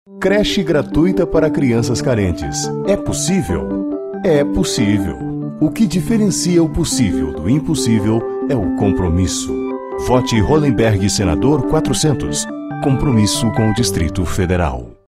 Creche gratuita para crianças carentes. É possível? É possível. O que diferencia o possível do impossível é o compromisso. Vote Hollenberg Senador 400. Compromisso com o Distrito Federal.